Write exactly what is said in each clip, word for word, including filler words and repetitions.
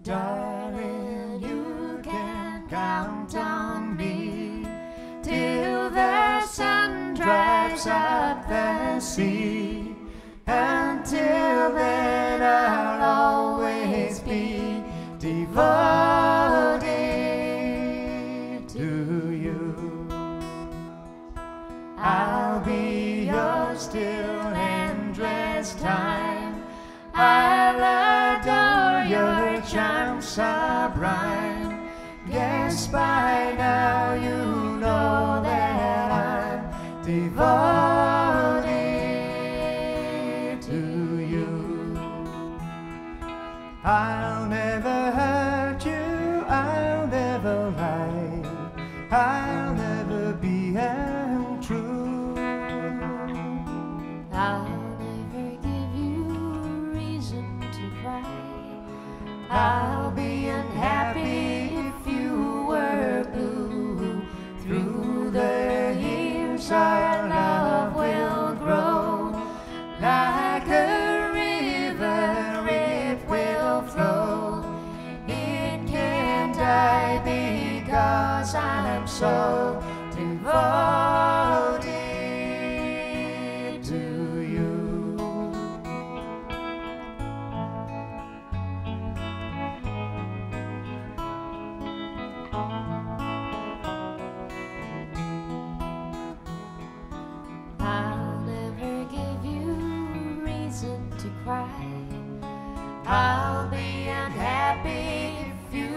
Darling, you can count on me till the sun dries up the sea. Until then I'll always be devoted to you. I'll be yours till endless time. I'll adore your charms sublime. Guess by now you know that I'm devoted to you. I'll never hurt you, I'll never lie, I'll never be untrue. I'll never give you reason to cry. I'll be unhappy if you were blue. Through the years our love will grow. Like a river it will flow. It can't die because I'm so devoted to you. I'll never give you reason to cry. I'll be unhappy if you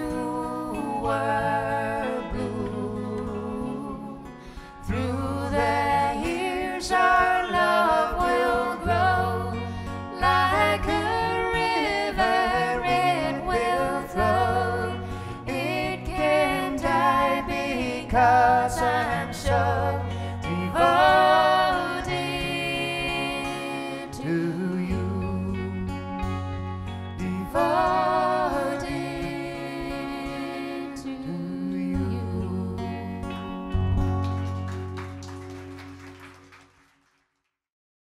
were blue. Through the years our love will grow. Like a river it will flow. It can't die because I'm so devoted to you. Devoted to you.